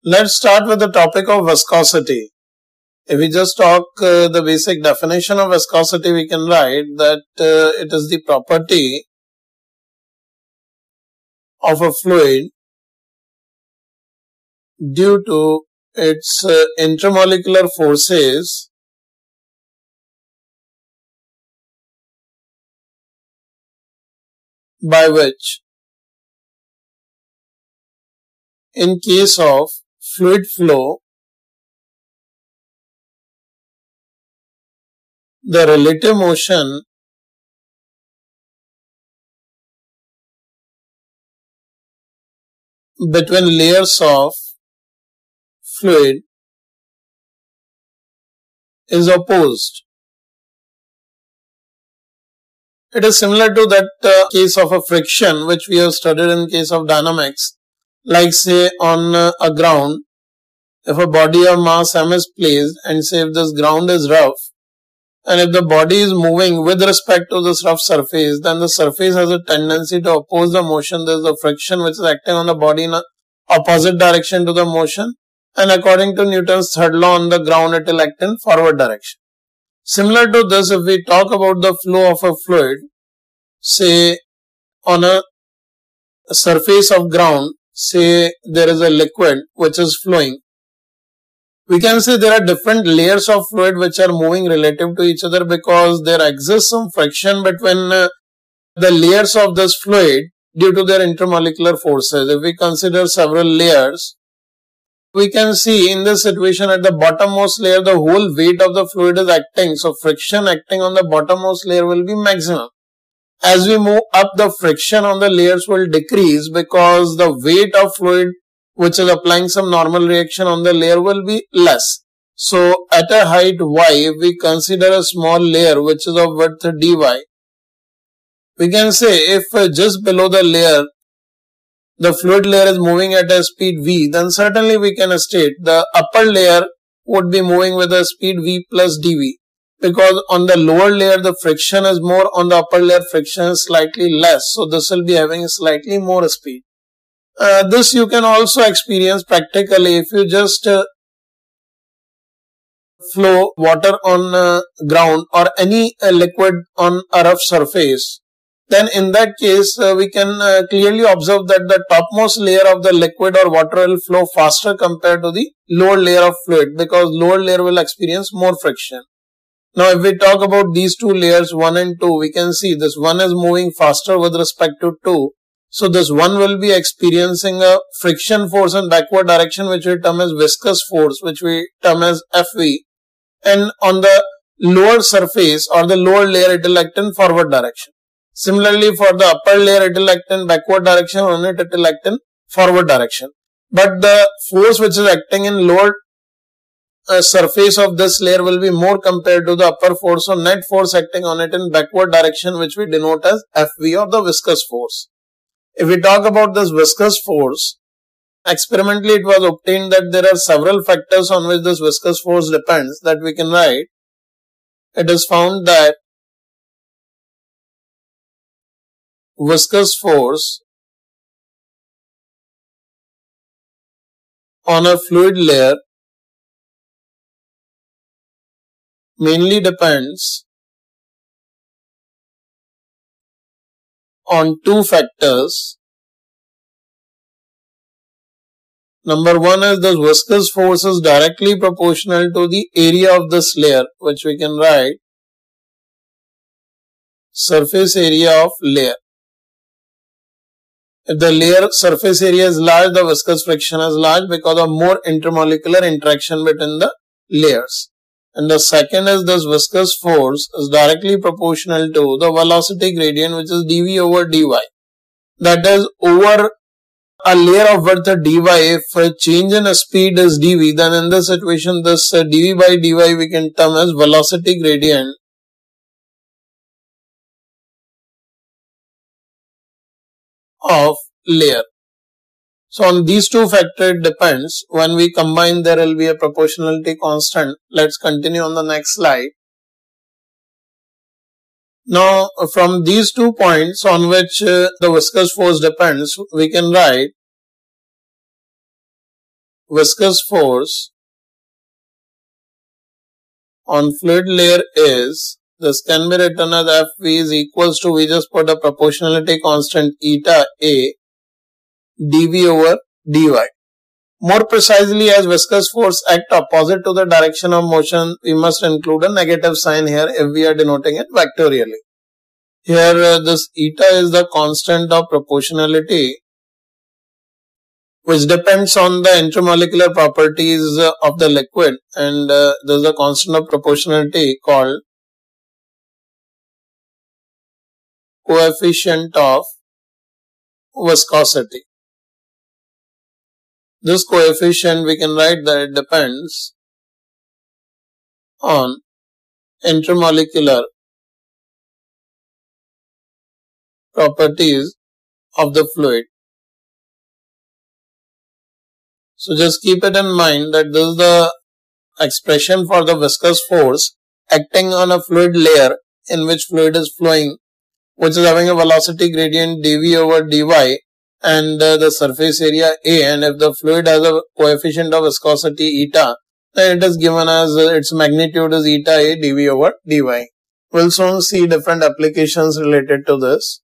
Let's start with the topic of viscosity. If we just talk the basic definition of viscosity, we can write that it is the property of a fluid due to its intermolecular forces by which, in case of fluid flow, the relative motion between layers of fluid is opposed. It is similar to that case of a friction which we have studied in case of dynamics, like say on a ground. If a body of mass m is placed and say if this ground is rough, and if the body is moving with respect to this rough surface, then the surface has a tendency to oppose the motion. There is a friction which is acting on the body in an opposite direction to the motion, and according to Newton's third law on the ground it will act in forward direction. Similar to this, if we talk about the flow of a fluid, say on a surface of ground, say there is a liquid which is flowing, we can say there are different layers of fluid which are moving relative to each other because there exists some friction between the layers of this fluid due to their intermolecular forces. If we consider several layers, we can see in this situation at the bottommost layer the whole weight of the fluid is acting, so friction acting on the bottommost layer will be maximum. As we move up, the friction on the layers will decrease because the weight of fluid which is applying some normal reaction on the layer will be less. So at a height y, if we consider a small layer which is of width dy, we can say if just below the layer the fluid layer is moving at a speed v, then certainly we can state the upper layer would be moving with a speed v plus dv, because on the lower layer the friction is more, on the upper layer friction is slightly less, so this will be having slightly more speed. This you can also experience practically if you just flow water on ground or any liquid on a rough surface. Then in that case we can clearly observe that the topmost layer of the liquid or water will flow faster compared to the lower layer of fluid, because lower layer will experience more friction. Now if we talk about these two layers 1 and 2, we can see this one is moving faster with respect to 2. So this one will be experiencing a friction force in backward direction which we term as viscous force, which we term as Fv, and on the lower surface or the lower layer it will act in forward direction. Similarly for the upper layer it will act in backward direction, on it will act in forward direction. But the force which is acting in lower surface of this layer will be more compared to the upper force, so net force acting on it in backward direction which we denote as Fv, or the viscous force. If we talk about this viscous force, experimentally it was obtained that there are several factors on which this viscous force depends, that we can write. It is found that viscous force on a fluid layer mainly depends on two factors. Number one is the viscous force is directly proportional to the area of this layer, which we can write surface area of layer. If the layer surface area is large, the viscous friction is large because of more intermolecular interaction between the layers. And the second is this viscous force is directly proportional to the velocity gradient, which is dv over dy. That is, over a layer of width dy, if a change in speed is dv, then in this situation this dv by dy we can term as velocity gradient of layer. So on these two factors it depends. When we combine, there will be a proportionality constant. Let's continue on the next slide. Now from these 2 points on which the viscous force depends, we can write viscous force on fluid layer is, this can be written as Fv is equals to, we just put a proportionality constant eta A dV over dy. More precisely, as viscous force act opposite to the direction of motion, we must include a negative sign here if we are denoting it vectorially. Here this eta is the constant of proportionality which depends on the intermolecular properties of the liquid, and there is a constant of proportionality called coefficient of viscosity. This coefficient, we can write that it depends on intermolecular properties of the fluid. So just keep it in mind that this is the expression for the viscous force acting on a fluid layer in which fluid is flowing, which is having a velocity gradient dV over dy and the surface area A, and if the fluid has a coefficient of viscosity eta, then it is given as its magnitude is eta A dV over dy. We'll soon see different applications related to this.